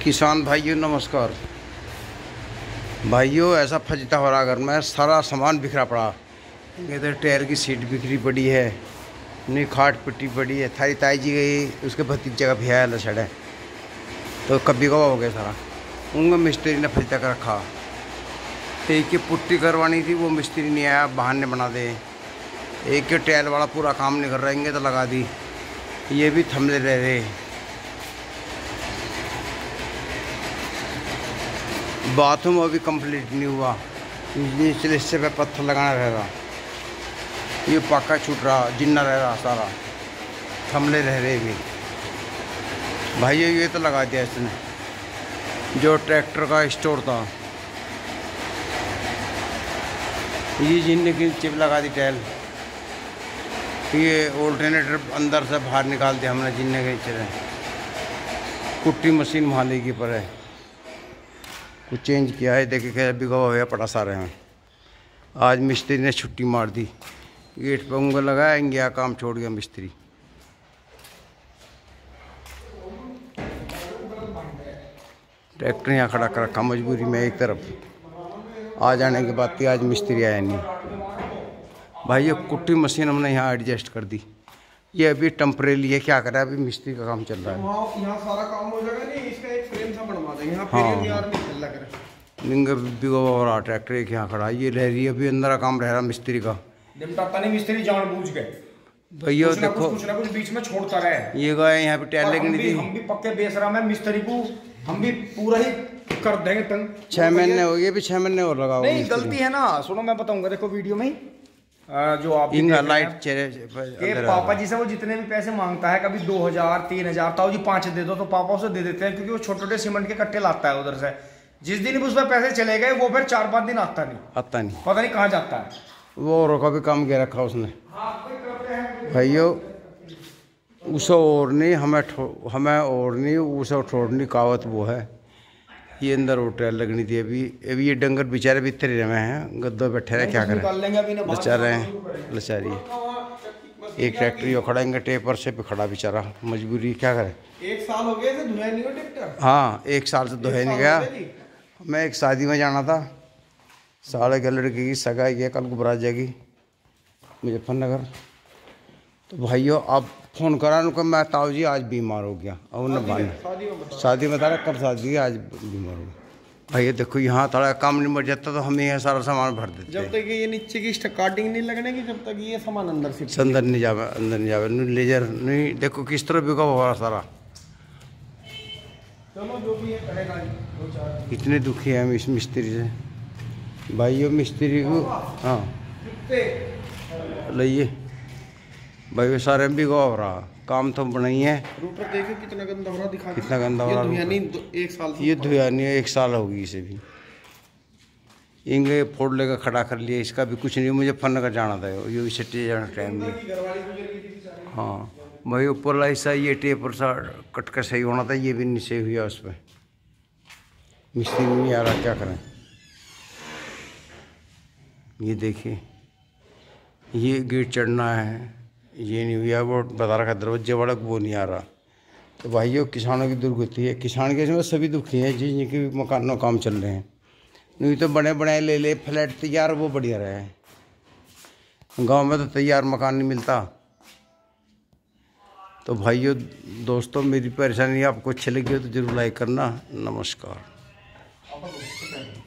किसान भाइयों नमस्कार। भाइयों ऐसा फजता हो रहा घर में, सारा सामान बिखरा पड़ा। इधर टायर की सीट बिखरी पड़ी है, नई खाट पिट्टी पड़ी है। थारी ताई जी गई, उसके भतीजे का भैया लसड़ है, तो कभी कवा हो गया सारा। उनका मिस्त्री ने फजता कर रखा। एक की पुट्टी करवानी थी, वो मिस्त्री नहीं आया, बहाने बना दे। एक के टायर वाला पूरा काम नहीं कर रहेंगे तो लगा दी, ये भी थमले रह रहे। बाथरूम अभी कंप्लीट नहीं हुआ, निचले हिस्से पे पत्थर लगाना रह रहा। ये पक्का छूट रहा, जिन्ना रह रहा, सारा थमले रह रहे भी। भाइयों ये तो लगा दिया इसने, जो ट्रैक्टर का स्टोर था, ये जिन्ने की चिप लगा दी टाइल। ये ऑल्टरनेटर अंदर से बाहर निकाल दिया हमने, जिन्ने के चले। कुट्टी मशीन मालिक के पर है, कुछ चेंज किया है। देखे क्या बिगा हुआ पड़ा सारे में। आज मिस्त्री ने छुट्टी मार दी, गेट पे उंगल लगाया, गया काम छोड़ गया मिस्त्री। ट्रैक्टर यहाँ खड़ा कर रखा मजबूरी में एक तरफ। आ जाने के बाद आज मिस्त्री आया नहीं। भाई ये कुट्टी मशीन हमने यहाँ एडजस्ट कर दी। ये अभी टेम्परेरी है, क्या करें, अभी मिस्त्री का काम चल रहा है। यहाँ सारा काम हो जाएगा, नहीं इसका एक फ्रेम सा बनवा देंगे। हाँ बिगो हो रहा ट्रैक्टर एक यहाँ खड़ा। ये रह रही है अभी अंदर का काम रह रहा मिस्त्री का। निपटाता नहीं मिस्त्री, जानबूझ के भैया देखो कुछ ना कुछ बीच में छोड़ता रहे। ये गए यहाँ पे टायर लगनी थी। हम भी पक्के बेसराम है, मिस्त्री को हम भी पूरा ही कर देंगे तंग। 6 महीने हो गए, भी 6 महीने और लगा। नहीं गलती है ना, सुनो मैं बताऊंगा, देखो वीडियो में जो आप लाइट के पापा जी से वो जितने भी पैसे मांगता है, कभी 2000 3000 ताऊ जी 5 दे दो, तो पापा उसे दे देते हैं, क्योंकि वो छोटे छोटे सीमेंट के कट्टे लाता है उधर से। जिस दिन भी उस पर पैसे चले गए, वो फिर 4-5 दिन आता नहीं, पता नहीं कहाँ जाता है। वो औरों का भी काम किया रखा उसने। भाइयों उसे और नहीं, हमें और नहीं, उसे छोड़नी कहावत वो है। ये अंदर वो टायर लगनी थी। अभी ये डंगर बेचारे भी इतने रहे हैं, गद्दों बैठे रहे, क्या करें, बेचारे हैं लचारी। एक ट्रैक्टर यो खड़ाएंगे टेपर से भी खड़ा बेचारा, मजबूरी, क्या करें। 1 साल हो गया धोया नहीं हो ट्रैक्टर। हाँ 1 साल से धोया नहीं गया। मैं एक शादी में जाना था, साढ़े के लड़की की सगाई है, कल को बारात जाएगी मुजफ्फरनगर। तो भाइयों आप फ़ोन करा उनको, मैं ताऊ जी आज बीमार हो गया। और उन्हें शादी में था, कब शादी, आज बीमार हो गया। भैया देखो यहाँ थोड़ा काम नहीं बढ़ जाता तो हम यहाँ सारा सामान भर देते। जब तक ये नीचे की स्टार्टिंग नहीं लगने की, जब तक ये सामान अंदर से अंदर नहीं जावे, अंदर नहीं जावे, लेजर नहीं। देखो किस तरह बिका हुआ सारा। चलो जो भी है करेगा। इतने दुखी है हम इस मिस्त्री से भाइयों। मिस्त्री को हाँ लाइए भाई, सारे बिगा हो रहा, काम तो बनाई है। रूटर देखो कितना गंदा हो रहा, दिखा कितना गंदा हो रहा। एक साल ये धुया नहीं है, 1 साल होगी इसे भी। इंगे फोड़ लेकर खड़ा कर लिया, इसका भी कुछ नहीं। मुझे मुजफ्फरनगर जाना था, ये छुट्टी जाना टाइम नहीं। हाँ भाई ऊपर ला हिस्सा ये टेपर सा कट कर सही होना था, ये भी नहीं सही हुआ उस पर। मिस्त्री नहीं आ रहा, क्या करें। ये देखिए ये गेट चढ़ना है, ये नहीं हुआ। वो बता रखा दरवाजे वाला, वो नहीं आ रहा। तो भाइयों किसानों की दुर्गति है। किसान के इसमें सभी दुखी हैं जिनके मकानों काम चल रहे हैं। नहीं तो बड़े बड़े ले फ्लैट तैयार, वो बढ़िया रहे। गांव में तो तैयार मकान नहीं मिलता। तो भाइयों दोस्तों, मेरी परेशानी आपको अच्छी लगी हो तो जरूर लाइक करना। नमस्कार।